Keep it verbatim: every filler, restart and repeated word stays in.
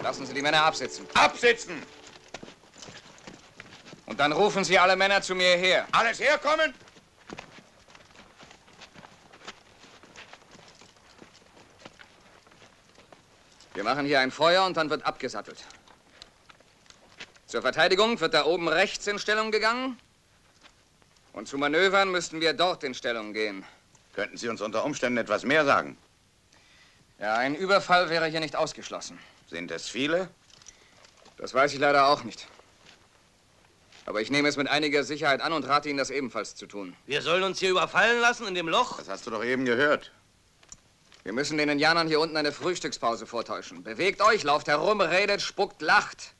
Lassen Sie die Männer absitzen. Absitzen! Und dann rufen Sie alle Männer zu mir her. Alles herkommen! Wir machen hier ein Feuer und dann wird abgesattelt. Zur Verteidigung wird da oben rechts in Stellung gegangen. Und zu Manövern müssten wir dort in Stellung gehen. Könnten Sie uns unter Umständen etwas mehr sagen? Ja, ein Überfall wäre hier nicht ausgeschlossen. Sind es viele? Das weiß ich leider auch nicht. Aber ich nehme es mit einiger Sicherheit an und rate Ihnen, das ebenfalls zu tun. Wir sollen uns hier überfallen lassen in dem Loch? Das hast du doch eben gehört. Wir müssen den Indianern hier unten eine Frühstückspause vortäuschen. Bewegt euch, lauft herum, redet, spuckt, lacht.